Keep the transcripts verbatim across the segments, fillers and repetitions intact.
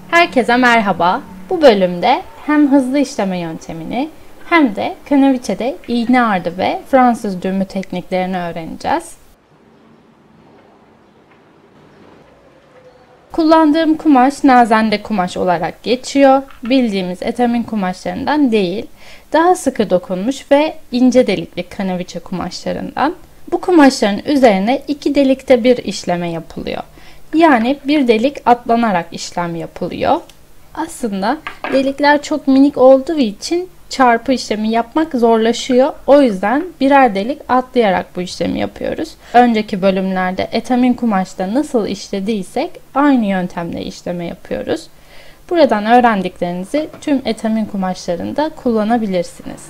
Herkese merhaba. Bu bölümde hem hızlı işleme yöntemini hem de kanaviçede iğne ardı ve Fransız düğümü tekniklerini öğreneceğiz. Kullandığım kumaş nazende kumaş olarak geçiyor. Bildiğimiz etamin kumaşlarından değil, daha sıkı dokunmuş ve ince delikli kanaviçe kumaşlarından. Bu kumaşların üzerine iki delikte bir işleme yapılıyor. Yani bir delik atlanarak işlem yapılıyor. Aslında delikler çok minik olduğu için çarpı işlemi yapmak zorlaşıyor. O yüzden birer delik atlayarak bu işlemi yapıyoruz. Önceki bölümlerde etamin kumaşta nasıl işlediysek aynı yöntemle işleme yapıyoruz. Buradan öğrendiklerinizi tüm etamin kumaşlarında kullanabilirsiniz.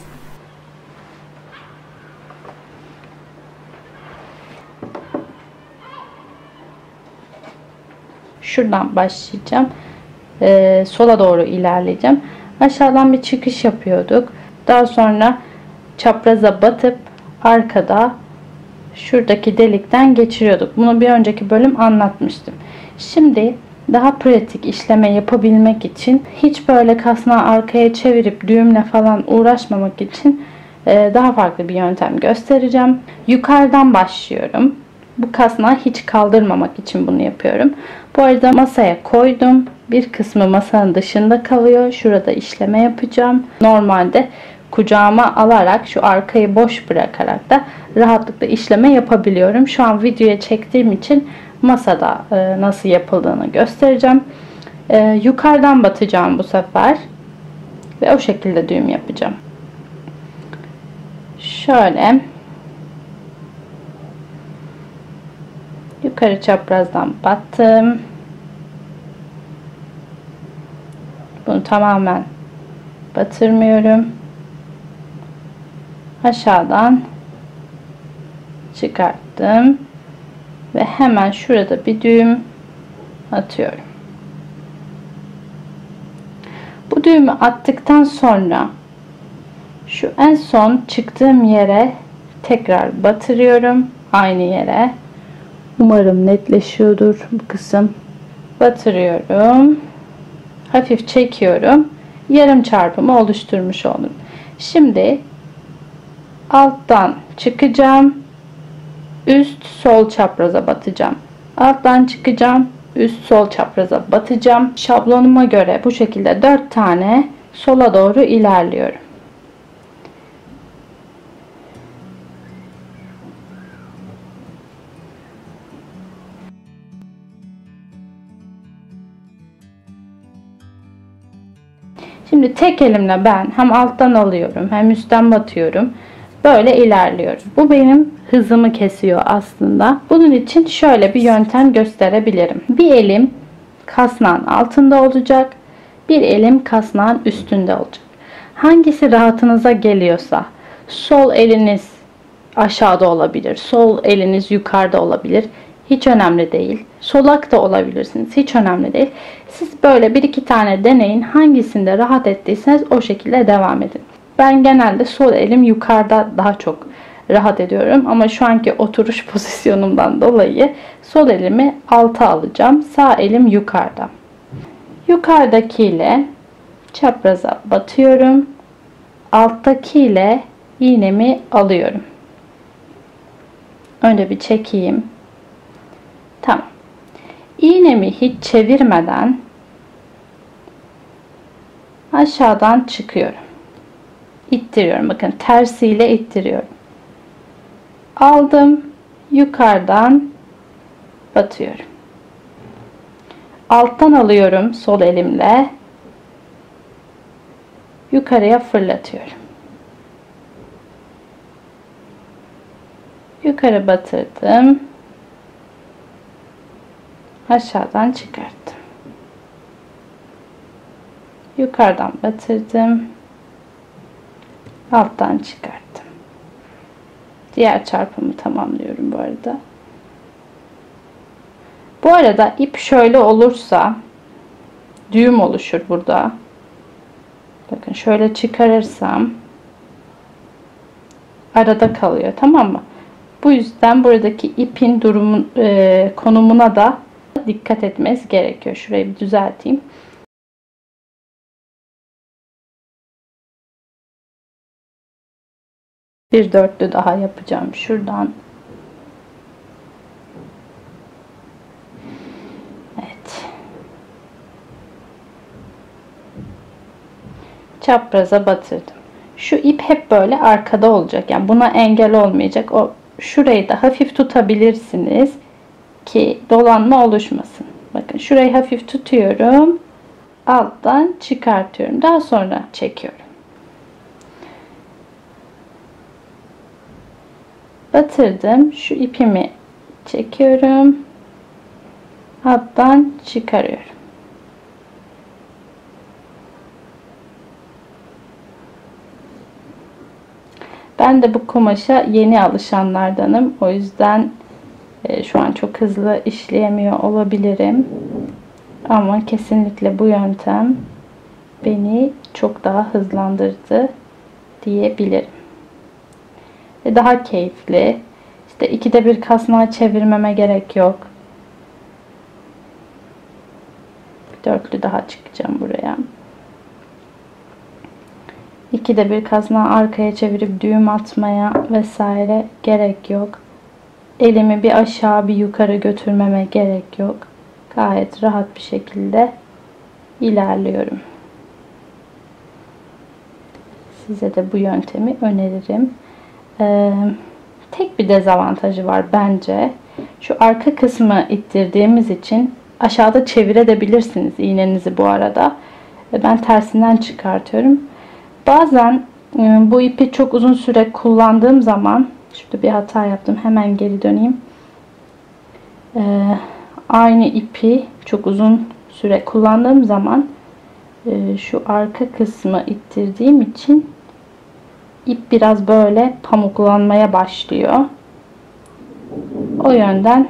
Şuradan başlayacağım. Ee, sola doğru ilerleyeceğim. Aşağıdan bir çıkış yapıyorduk. Daha sonra çapraza batıp arkada şuradaki delikten geçiriyorduk. Bunu bir önceki bölüm anlatmıştım. Şimdi daha pratik işleme yapabilmek için hiç böyle kasnağı arkaya çevirip düğümle falan uğraşmamak için e, daha farklı bir yöntem göstereceğim. Yukarıdan başlıyorum. Bu kasnağı hiç kaldırmamak için bunu yapıyorum. Bu arada masaya koydum. Bir kısmı masanın dışında kalıyor. Şurada işleme yapacağım. Normalde kucağıma alarak şu arkayı boş bırakarak da rahatlıkla işleme yapabiliyorum. Şu an videoya çektiğim için masada e, nasıl yapıldığını göstereceğim. E, yukarıdan batacağım bu sefer. Ve o şekilde düğüm yapacağım. Şöyle. Yukarı çaprazdan battım. Bunu tamamen batırmıyorum. Aşağıdan çıkarttım. Ve hemen şurada bir düğüm atıyorum. Bu düğümü attıktan sonra şu en son çıktığım yere tekrar batırıyorum. Aynı yere. Umarım netleşiyordur bu kısım. Batırıyorum. Hafif çekiyorum. Yarım çarpımı oluşturmuş oldum. Şimdi alttan çıkacağım. Üst sol çapraza batacağım. Alttan çıkacağım. Üst sol çapraza batacağım. Şablonuma göre bu şekilde dört tane sola doğru ilerliyorum. Şimdi tek elimle ben hem alttan alıyorum hem üstten batıyorum. Böyle ilerliyorum. Bu benim hızımı kesiyor aslında. Bunun için şöyle bir yöntem gösterebilirim. Bir elim kasnağın altında olacak. Bir elim kasnağın üstünde olacak. Hangisi rahatınıza geliyorsa, sol eliniz aşağıda olabilir. Sol eliniz yukarıda olabilir. Hiç önemli değil. Solak da olabilirsiniz. Hiç önemli değil. Siz böyle bir iki tane deneyin. Hangisinde rahat ettiyseniz o şekilde devam edin. Ben genelde sol elim yukarıda daha çok rahat ediyorum. Ama şu anki oturuş pozisyonumdan dolayı sol elimi alta alacağım. Sağ elim yukarıda. Yukarıdakiyle çapraza batıyorum. Alttakiyle iğnemi alıyorum. Önce bir çekeyim. Tamam. İğnemi hiç çevirmeden aşağıdan çıkıyorum. İttiriyorum. Bakın tersiyle ittiriyorum. Aldım. Yukarıdan batıyorum. Alttan alıyorum sol elimle. Yukarıya fırlatıyorum. Yukarı batırdım. Aşağıdan çıkarttım. Yukarıdan batırdım. Alttan çıkarttım. Diğer çarpımı tamamlıyorum bu arada. Bu arada ip şöyle olursa düğüm oluşur burada. Bakın şöyle çıkarırsam arada kalıyor, tamam mı? Bu yüzden buradaki ipin durumun e, konumuna da dikkat etmeniz gerekiyor. Şurayı bir düzelteyim. Bir dörtlü daha yapacağım şuradan. Evet. Çapraza batırdım. Şu ip hep böyle arkada olacak. Yani buna engel olmayacak. O şurayı da hafif tutabilirsiniz ki dolanma oluşmasın. Bakın şurayı hafif tutuyorum. Alttan çıkartıyorum. Daha sonra çekiyorum. Batırdım. Şu ipimi çekiyorum. Alttan çıkarıyorum. Ben de bu kumaşa yeni alışanlardanım. O yüzden e, şu an çok hızlı işleyemiyor olabilirim. Ama kesinlikle bu yöntem beni çok daha hızlandırdı diyebilirim. Ve daha keyifli. İşte ikide bir kasnağı çevirmeme gerek yok. Bir dörtlü daha çıkacağım buraya. İkide bir kasnağı arkaya çevirip düğüm atmaya vesaire gerek yok. Elimi bir aşağı bir yukarı götürmeme gerek yok. Gayet rahat bir şekilde ilerliyorum. Size de bu yöntemi öneririm. Ee, tek bir dezavantajı var bence. Şu arka kısmı ittirdiğimiz için aşağıda çevirebilirsiniz iğnenizi bu arada. Ben tersinden çıkartıyorum. Bazen bu ipi çok uzun süre kullandığım zaman, şurada bir hata yaptım, hemen geri döneyim. Ee, aynı ipi çok uzun süre kullandığım zaman e, şu arka kısmı ittirdiğim için ip biraz böyle pamuklanmaya başlıyor. O yönden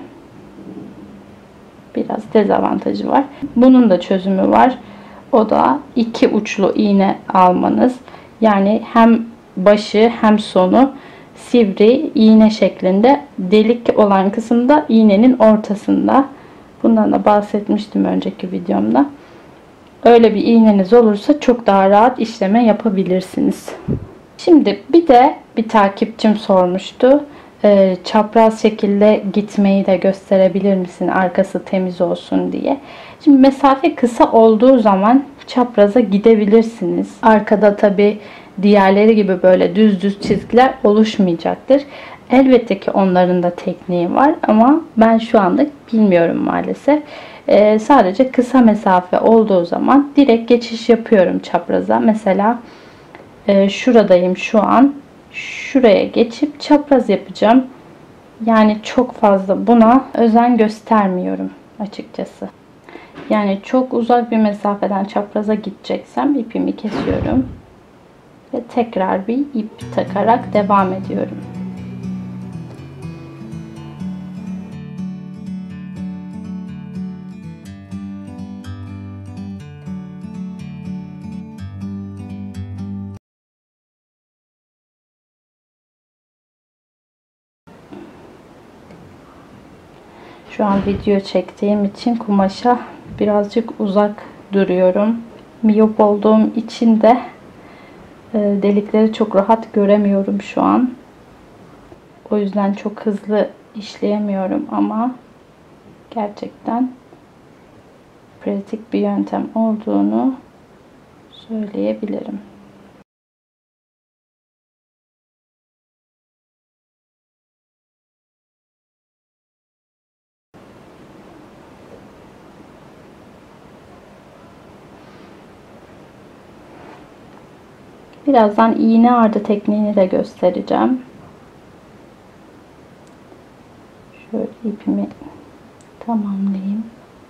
biraz dezavantajı var. Bunun da çözümü var. O da iki uçlu iğne almanız. Yani hem başı hem sonu sivri iğne şeklinde, delik olan kısımda iğnenin ortasında. Bundan da bahsetmiştim önceki videomda. Öyle bir iğneniz olursa çok daha rahat işleme yapabilirsiniz. Şimdi bir de bir takipçim sormuştu. Ee, çapraz şekilde gitmeyi de gösterebilir misin, arkası temiz olsun diye. Şimdi mesafe kısa olduğu zaman çapraza gidebilirsiniz. Arkada tabi diğerleri gibi böyle düz düz çizgiler oluşmayacaktır. Elbette ki onların da tekniği var ama ben şu anda bilmiyorum maalesef. Ee, sadece kısa mesafe olduğu zaman direkt geçiş yapıyorum çapraza. Mesela e, şuradayım şu an. Şuraya geçip çapraz yapacağım. Yani çok fazla buna özen göstermiyorum açıkçası. Yani çok uzak bir mesafeden çapraza gideceksem ipimi kesiyorum. Ve tekrar bir ip takarak devam ediyorum. Şu an video çektiğim için kumaşa birazcık uzak duruyorum. Miyop olduğum için de delikleri çok rahat göremiyorum şu an. O yüzden çok hızlı işleyemiyorum ama gerçekten pratik bir yöntem olduğunu söyleyebilirim. Birazdan iğne ardı tekniğini de göstereceğim. Şöyle ipimi tamamlayayım.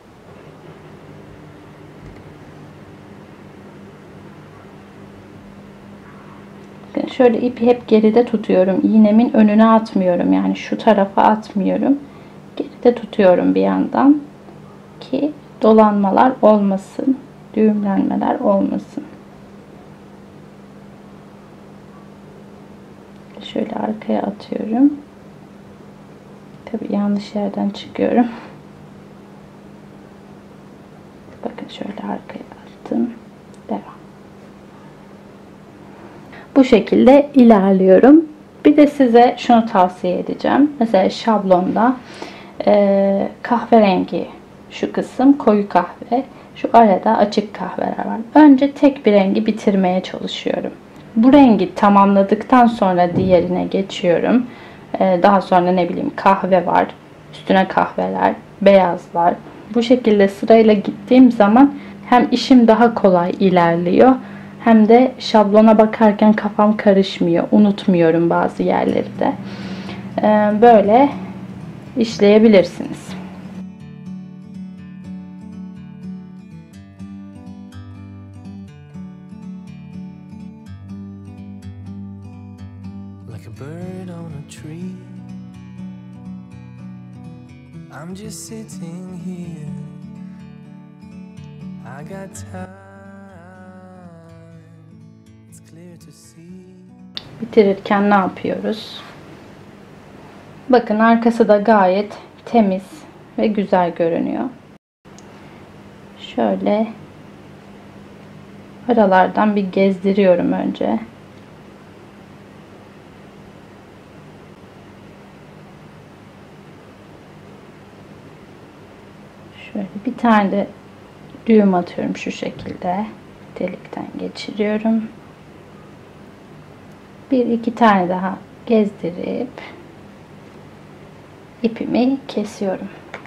Bakın şöyle ipi hep geride tutuyorum. İğnemin önüne atmıyorum. Yani şu tarafa atmıyorum. Geride tutuyorum bir yandan ki dolanmalar olmasın, düğümlenmeler olmasın. Şöyle arkaya atıyorum. Tabii yanlış yerden çıkıyorum. Bakın şöyle arkaya attım. Devam. Bu şekilde ilerliyorum. Bir de size şunu tavsiye edeceğim. Mesela şablonda e, kahverengi şu kısım koyu kahve. Şu arada açık kahveler var. Önce tek bir rengi bitirmeye çalışıyorum. Bu rengi tamamladıktan sonra diğerine geçiyorum. E, daha sonra ne bileyim kahve var. Üstüne kahveler, beyazlar. Bu şekilde sırayla gittiğim zaman hem işim daha kolay ilerliyor. Hem de şablona bakarken kafam karışmıyor. Unutmuyorum bazı yerleri de. Ee, böyle işleyebilirsiniz. Like a bird on a tree, I'm just sitting here. I got time. Bitirirken ne yapıyoruz? Bakın arkası da gayet temiz ve güzel görünüyor. Şöyle aralardan bir gezdiriyorum önce. Şöyle bir tane de düğüm atıyorum şu şekilde. Delikten geçiriyorum. Bir iki tane daha gezdirip ipimi kesiyorum.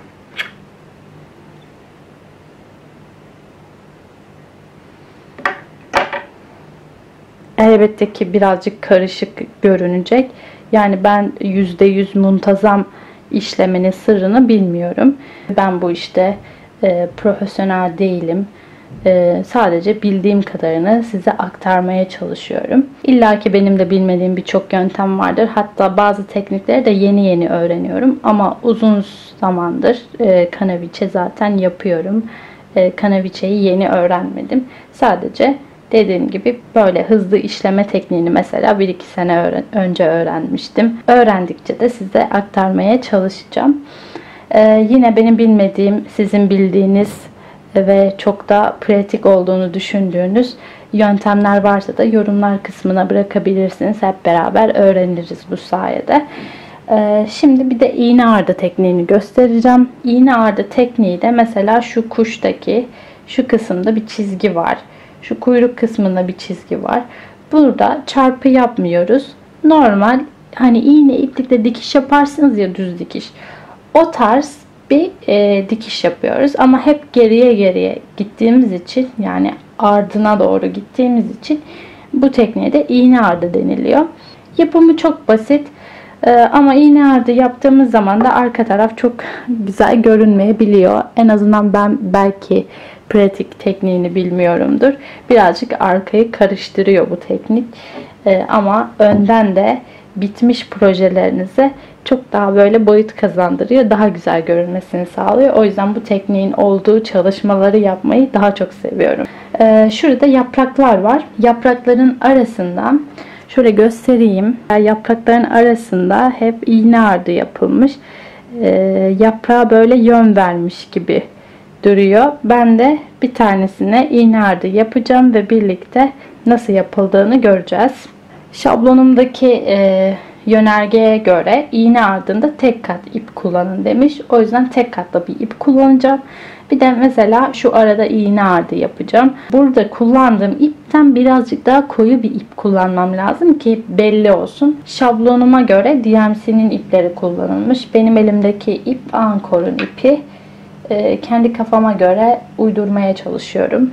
Elbette ki birazcık karışık görünecek. Yani ben yüzde yüz muntazam işlemenin sırrını bilmiyorum. Ben bu işte e, profesyonel değilim. Ee, sadece bildiğim kadarını size aktarmaya çalışıyorum. İlla ki benim de bilmediğim birçok yöntem vardır. Hatta bazı teknikleri de yeni yeni öğreniyorum. Ama uzun zamandır e, kanaviçe zaten yapıyorum. E, kanaviçeyi yeni öğrenmedim. Sadece dediğim gibi böyle hızlı işleme tekniğini mesela bir iki sene öğren önce öğrenmiştim. Öğrendikçe de size aktarmaya çalışacağım. Ee, yine benim bilmediğim, sizin bildiğiniz ve çok da pratik olduğunu düşündüğünüz yöntemler varsa da yorumlar kısmına bırakabilirsiniz. Hep beraber öğreniriz bu sayede. Ee, şimdi bir de iğne ardı tekniğini göstereceğim. İğne ardı tekniği de mesela şu kuştaki şu kısımda bir çizgi var. Şu kuyruk kısmında bir çizgi var. Burada çarpı yapmıyoruz. Normal hani iğne iplikle dikiş yaparsınız ya, düz dikiş. O tarz bir e, dikiş yapıyoruz ama hep geriye geriye gittiğimiz için, yani ardına doğru gittiğimiz için bu tekniğe de iğne ardı deniliyor. Yapımı çok basit e, ama iğne ardı yaptığımız zaman da arka taraf çok güzel görünmeyebiliyor. En azından ben belki pratik tekniğini bilmiyorumdur. Birazcık arkayı karıştırıyor bu teknik e, ama önden de bitmiş projelerinize çok daha böyle boyut kazandırıyor. Daha güzel görünmesini sağlıyor. O yüzden bu tekniğin olduğu çalışmaları yapmayı daha çok seviyorum. Ee, şurada yapraklar var. Yaprakların arasından şöyle göstereyim. Yaprakların arasında hep iğne ardı yapılmış. Ee, yaprağa böyle yön vermiş gibi duruyor. Ben de bir tanesine iğne ardı yapacağım ve birlikte nasıl yapıldığını göreceğiz. Şablonumdaki e, yönergeye göre iğne ardında tek kat ip kullanın demiş. O yüzden tek katlı bir ip kullanacağım. Bir de mesela şu arada iğne ardı yapacağım. Burada kullandığım ipten birazcık daha koyu bir ip kullanmam lazım ki belli olsun. Şablonuma göre D M C'nin ipleri kullanılmış. Benim elimdeki ip Ankor'un ipi. E, kendi kafama göre uydurmaya çalışıyorum.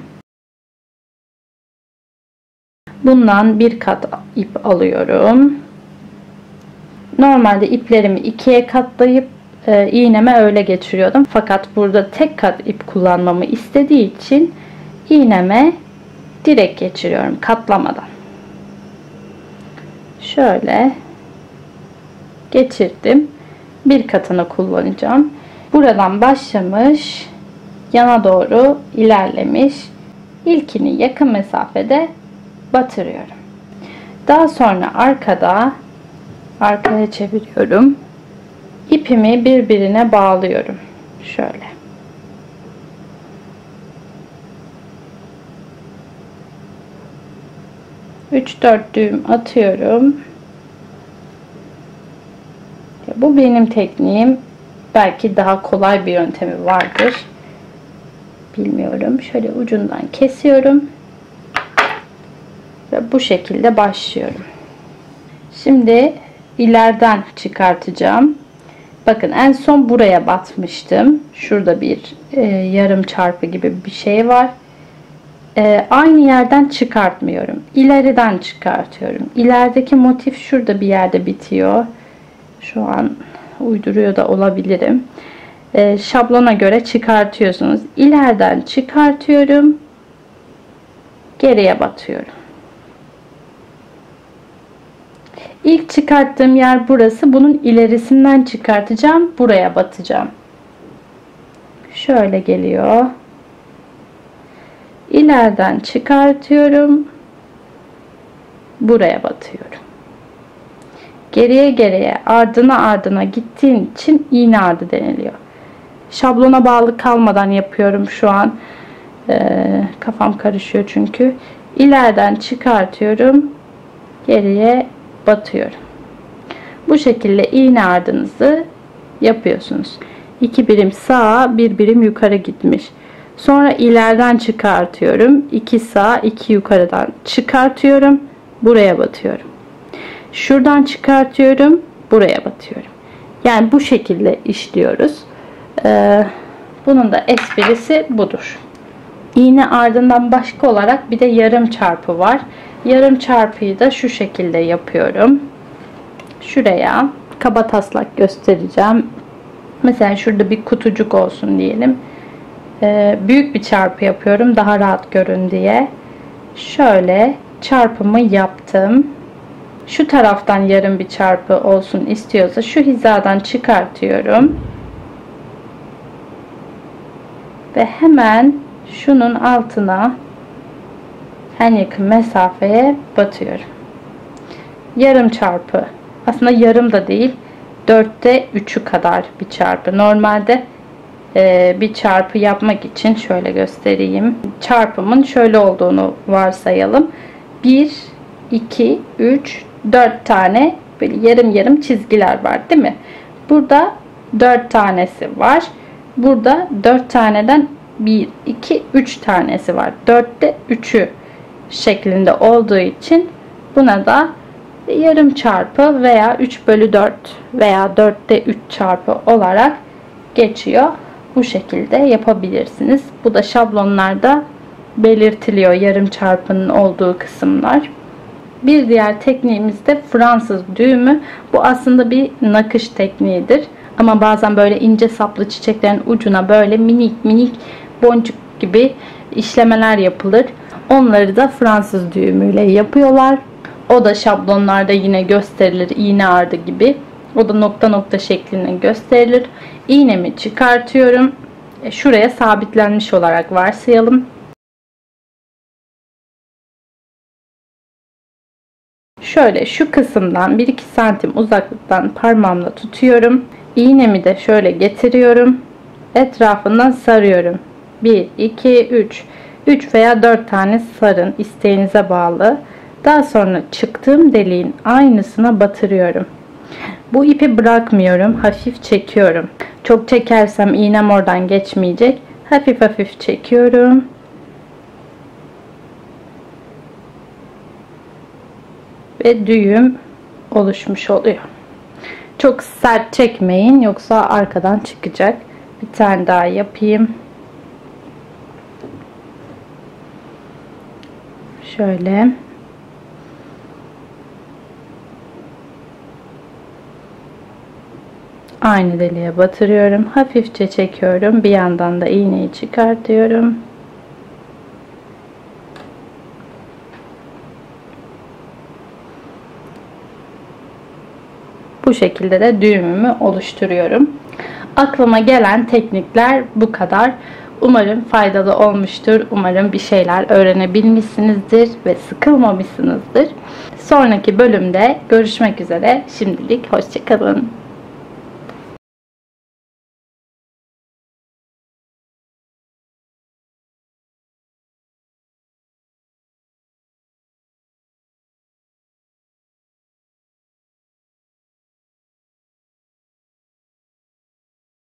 Bundan bir kat ip alıyorum. Normalde iplerimi ikiye katlayıp e, iğneme öyle geçiriyordum. Fakat burada tek kat ip kullanmamı istediği için iğneme direkt geçiriyorum katlamadan. Şöyle geçirdim. Bir katını kullanacağım. Buradan başlamış, yana doğru ilerlemiş. İlkini yakın mesafede batırıyorum. Daha sonra arkada arkaya çeviriyorum. İpimi birbirine bağlıyorum. Şöyle. üç dört düğüm atıyorum. Bu benim tekniğim. Belki daha kolay bir yöntemi vardır. Bilmiyorum. Şöyle ucundan kesiyorum. Ve bu şekilde başlıyorum. Şimdi ileriden çıkartacağım. Bakın en son buraya batmıştım. Şurada bir e, yarım çarpı gibi bir şey var. E, aynı yerden çıkartmıyorum. İleriden çıkartıyorum. İlerideki motif şurada bir yerde bitiyor. Şu an uyduruyor da olabilirim. E, şablona göre çıkartıyorsunuz. İleriden çıkartıyorum. Geriye batıyorum. İlk çıkarttığım yer burası. Bunun ilerisinden çıkartacağım. Buraya batacağım. Şöyle geliyor. İleriden çıkartıyorum. Buraya batıyorum. Geriye geriye ardına ardına gittiğin için iğne ardı deniliyor. Şablona bağlı kalmadan yapıyorum şu an. Ee, kafam karışıyor çünkü. İleriden çıkartıyorum. Geriye batıyorum. Bu şekilde iğne ardınızı yapıyorsunuz. iki birim sağa, bir birim yukarı gitmiş. Sonra ileriden çıkartıyorum. iki sağa, iki yukarıdan çıkartıyorum. Buraya batıyorum. Şuradan çıkartıyorum. Buraya batıyorum. Yani bu şekilde işliyoruz. Ee, bunun da esprisi budur. İğne ardından başka olarak bir de yarım çarpı var. Yarım çarpıyı da şu şekilde yapıyorum. Şuraya kabataslak göstereceğim. Mesela şurada bir kutucuk olsun diyelim. Ee, büyük bir çarpı yapıyorum daha rahat görün diye. Şöyle çarpımı yaptım. Şu taraftan yarım bir çarpı olsun istiyorsa şu hizadan çıkartıyorum. Ve hemen şunun altına en yakın mesafeye batıyorum. Yarım çarpı. Aslında yarım da değil. dörtte üçü kadar bir çarpı. Normalde e, bir çarpı yapmak için şöyle göstereyim. Çarpımın şöyle olduğunu varsayalım. bir, iki, üç, dört tane böyle yarım yarım çizgiler var değil mi? Burada dört tanesi var. Burada dört taneden bir, iki, üç tanesi var. dörtte üçü şeklinde olduğu için buna da yarım çarpı veya üç bölü dört veya dörtte üç çarpı olarak geçiyor. Bu şekilde yapabilirsiniz. Bu da şablonlarda belirtiliyor yarım çarpının olduğu kısımlar. Bir diğer tekniğimiz de Fransız düğümü. Bu aslında bir nakış tekniğidir. Ama bazen böyle ince saplı çiçeklerin ucuna böyle minik minik boncuk gibi işlemeler yapılır. Onları da Fransız düğümüyle yapıyorlar. O da şablonlarda yine gösterilir iğne ardı gibi. O da nokta nokta şeklinde gösterilir. İğnemi çıkartıyorum. Şuraya sabitlenmiş olarak varsayalım. Şöyle şu kısımdan bir iki santim uzaklıktan parmağımla tutuyorum. İğnemi de şöyle getiriyorum. Etrafından sarıyorum. bir, iki, üç. üç veya dört tane sarın. İsteğinize bağlı. Daha sonra çıktığım deliğin aynısına batırıyorum. Bu ipi bırakmıyorum. Hafif çekiyorum. Çok çekersem iğnem oradan geçmeyecek. Hafif hafif çekiyorum. Ve düğüm oluşmuş oluyor. Çok sert çekmeyin. Yoksa arkadan çıkacak. Bir tane daha yapayım. Şöyle. Aynı deliğe batırıyorum. Hafifçe çekiyorum. Bir yandan da iğneyi çıkartıyorum. Bu şekilde de düğümümü oluşturuyorum. Aklıma gelen teknikler bu kadar. Umarım faydalı olmuştur. Umarım bir şeyler öğrenebilmişsinizdir ve sıkılmamışsınızdır. Sonraki bölümde görüşmek üzere. Şimdilik hoşça kalın.